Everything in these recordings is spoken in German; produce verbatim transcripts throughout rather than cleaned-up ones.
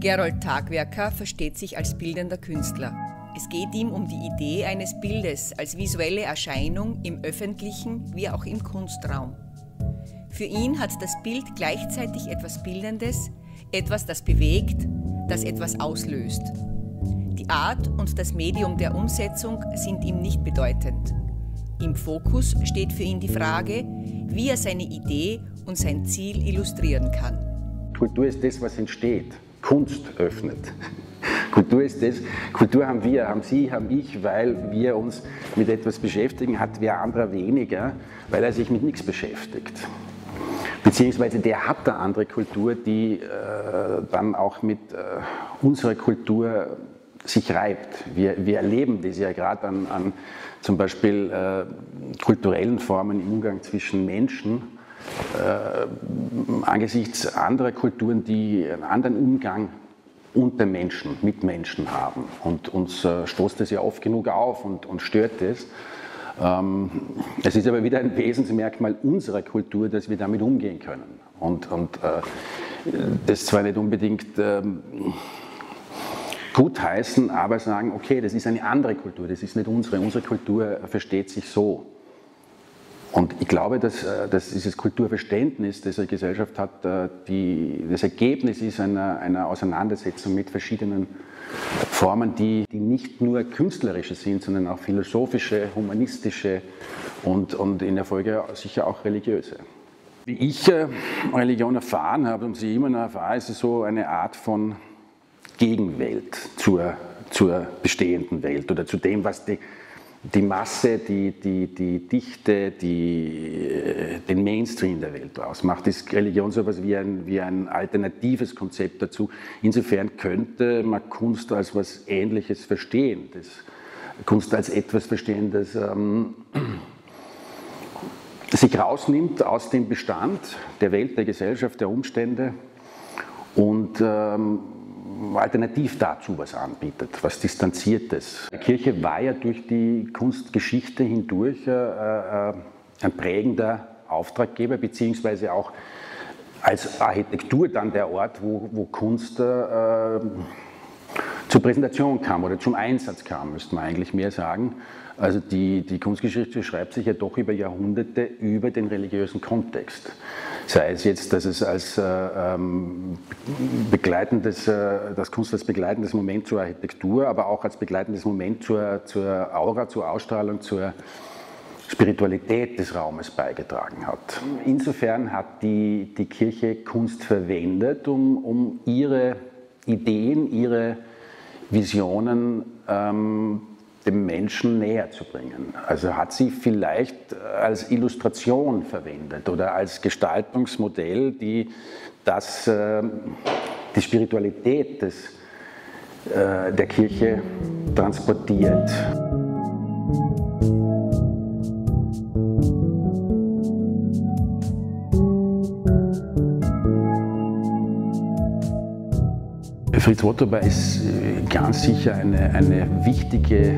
Gerold Tagwerker versteht sich als bildender Künstler. Es geht ihm um die Idee eines Bildes als visuelle Erscheinung im öffentlichen wie auch im Kunstraum. Für ihn hat das Bild gleichzeitig etwas Bildendes, etwas, das bewegt, das etwas auslöst. Die Art und das Medium der Umsetzung sind ihm nicht bedeutend. Im Fokus steht für ihn die Frage, wie er seine Idee und sein Ziel illustrieren kann. Kultur ist das, was entsteht. Kunst öffnet. Kultur ist das, Kultur haben wir, haben Sie, haben ich, weil wir uns mit etwas beschäftigen, hat wer anderer weniger, weil er sich mit nichts beschäftigt. Beziehungsweise der hat eine andere Kultur, die äh, dann auch mit äh, unserer Kultur sich reibt. Wir, wir erleben das ja gerade an, an zum Beispiel äh, kulturellen Formen im Umgang zwischen Menschen, äh, angesichts anderer Kulturen, die einen anderen Umgang unter Menschen, mit Menschen haben. Und uns äh, stoßt das ja oft genug auf und, und stört das. Ähm, es ist aber wieder ein Wesensmerkmal unserer Kultur, dass wir damit umgehen können. Und, und äh, das zwar nicht unbedingt ähm, gutheißen, aber sagen, okay, das ist eine andere Kultur, das ist nicht unsere. Unsere Kultur versteht sich so. Und ich glaube, dass, dass dieses Kulturverständnis, das eine Gesellschaft hat, die, das Ergebnis ist einer, einer Auseinandersetzung mit verschiedenen Formen, die, die nicht nur künstlerische sind, sondern auch philosophische, humanistische und, und in der Folge sicher auch religiöse. Wie ich Religion erfahren habe und sie immer noch erfahre, ist es so eine Art von Gegenwelt zur, zur bestehenden Welt oder zu dem, was die die Masse, die, die, die Dichte, die, den Mainstream der Welt ausmacht. Ist Religion so etwas wie ein, wie ein alternatives Konzept dazu? Insofern könnte man Kunst als etwas Ähnliches verstehen. Das Kunst als etwas verstehen, das ähm, sich rausnimmt aus dem Bestand der Welt, der Gesellschaft, der Umstände und ähm, alternativ dazu was anbietet, was Distanziertes. Die Kirche war ja durch die Kunstgeschichte hindurch äh, äh, ein prägender Auftraggeber, beziehungsweise auch als Architektur dann der Ort, wo, wo Kunst äh, zur Präsentation kam oder zum Einsatz kam, müsste man eigentlich mehr sagen. Also die, die Kunstgeschichte schreibt sich ja doch über Jahrhunderte über den religiösen Kontext. Sei es jetzt, dass es als äh, ähm, begleitendes, äh, das Kunst als begleitendes Moment zur Architektur, aber auch als begleitendes Moment zur, zur Aura, zur Ausstrahlung, zur Spiritualität des Raumes beigetragen hat. Insofern hat die, die Kirche Kunst verwendet, um, um ihre Ideen, ihre Visionen ähm, dem Menschen näher zu bringen. Also hat sie vielleicht als Illustration verwendet oder als Gestaltungsmodell, die das, äh, die Spiritualität des, äh, der Kirche transportiert. Fritz Wotober ist ganz sicher eine, eine wichtige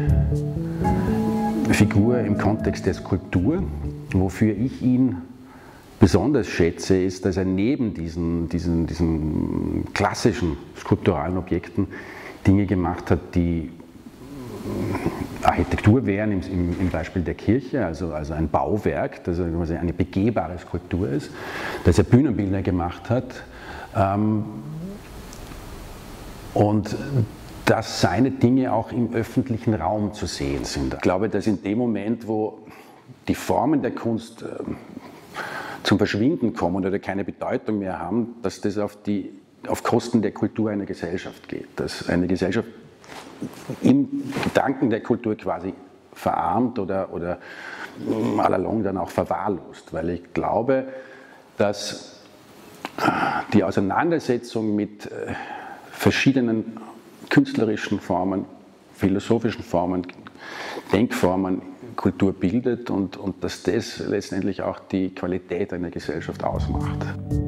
Figur im Kontext der Skulptur. Wofür ich ihn besonders schätze, ist, dass er neben diesen, diesen, diesen klassischen skulpturalen Objekten Dinge gemacht hat, die Architektur wären, im, im, im Beispiel der Kirche, also, also ein Bauwerk, das eine begehbare Skulptur ist, dass er Bühnenbilder gemacht hat. Ähm, Und dass seine Dinge auch im öffentlichen Raum zu sehen sind. Ich glaube, dass in dem Moment, wo die Formen der Kunst äh, zum Verschwinden kommen oder keine Bedeutung mehr haben, dass das auf, die, auf Kosten der Kultur einer Gesellschaft geht. Dass eine Gesellschaft im Gedanken der Kultur quasi verarmt oder, oder all along dann auch verwahrlost. Weil ich glaube, dass die Auseinandersetzung mit äh, verschiedenen künstlerischen Formen, philosophischen Formen, Denkformen Kultur bildet und, und dass das letztendlich auch die Qualität einer Gesellschaft ausmacht.